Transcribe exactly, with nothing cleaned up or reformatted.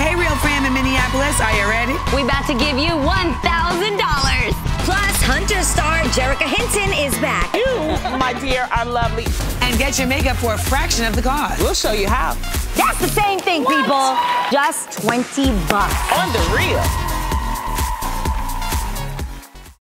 Hey, real fam in Minneapolis, are you ready? We about to give you one thousand dollars. Plus, Hunter star Jerrica Hinton is back. You, my dear, are lovely. And get your makeup for a fraction of the cost. We'll show you how. That's the same thing, What? people. Just twenty bucks. On the real.